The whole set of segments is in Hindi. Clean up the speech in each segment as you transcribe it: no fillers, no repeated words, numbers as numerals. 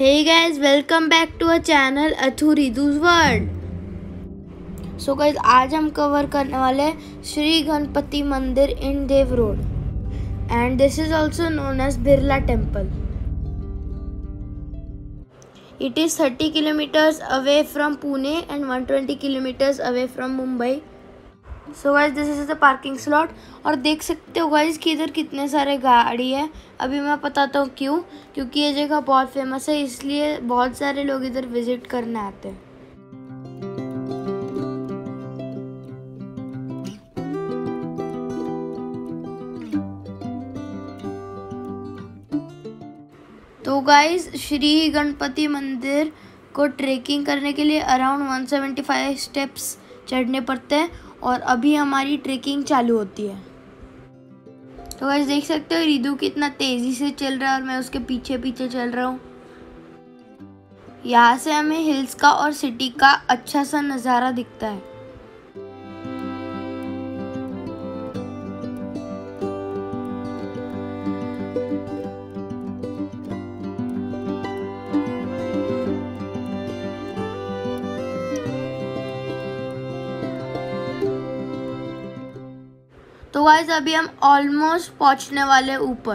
Hey guys, welcome back to our channel Dehu's World. So guys, आज हम कवर करने वाले हैं श्री गणपति मंदिर in Dehu Road, and this is also known as Birla Temple. It is 30 kilometers away from Pune and 120 kilometers away from Mumbai. So guys, this is the parking slot. और देख सकते हो guys कि इधर कितने सारे गाड़ी है. अभी मैं बताता हूँ क्यों. क्योंकि ये जगह बहुत फेमस है, इसलिए बहुत सारे लोग इधर विजिट करने आते हैं. तो गाइज श्री गणपति मंदिर को ट्रेकिंग करने के लिए अराउंड 175 स्टेप्स चढ़ने पड़ते हैं और अभी हमारी ट्रेकिंग चालू होती है. तो गाइज देख सकते हो रिदू कितना तेज़ी से चल रहा है और मैं उसके पीछे पीछे चल रहा हूँ. यहाँ से हमें हिल्स का और सिटी का अच्छा सा नज़ारा दिखता है. तो गाइस अभी हम ऑलमोस्ट पहुंचने वाले ऊपर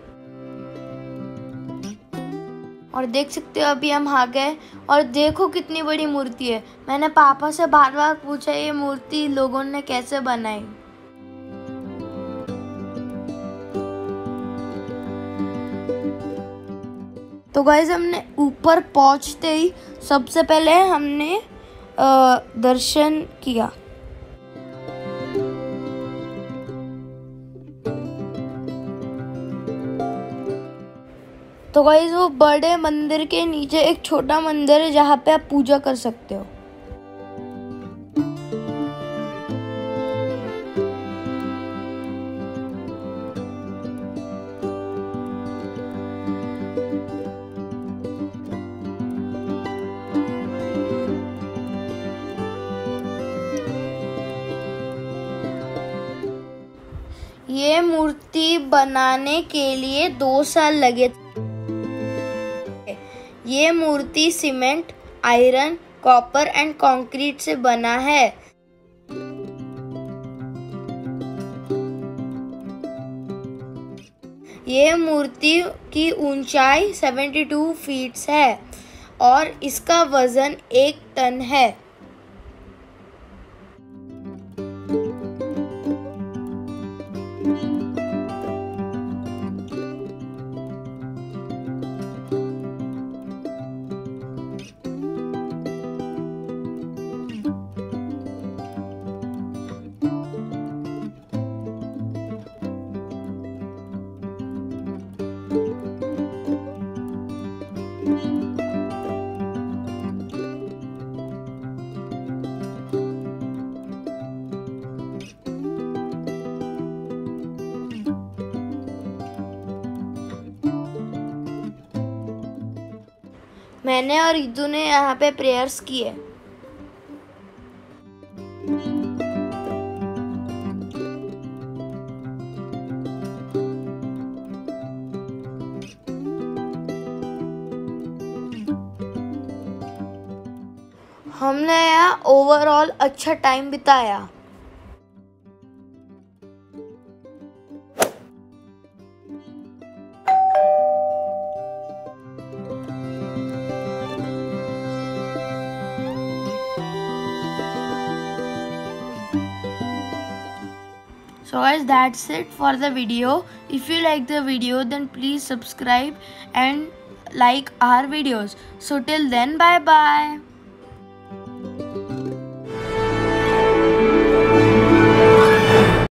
और देख सकते हो अभी हम आ गए. और देखो कितनी बड़ी मूर्ति है. मैंने पापा से बार बार पूछा ये मूर्ति लोगों ने कैसे बनाई. तो गाइस हमने ऊपर पहुंचते ही सबसे पहले हमने दर्शन किया. तो गाइस वो बड़े मंदिर के नीचे एक छोटा मंदिर है जहाँ पे आप पूजा कर सकते हो. ये मूर्ति बनाने के लिए 2 साल लगे. ये मूर्ति cement, iron, copper and concrete से बना है. ये मूर्ति की ऊंचाई 72 फीट है और इसका वजन 1 टन है. मैंने और रिदू ने यहाँ पे प्रेयर्स किए. हमने यहाँ ओवरऑल अच्छा टाइम बिताया. So guys, that's it for the video. If you like the video, then please subscribe and like our videos. So till then, bye bye.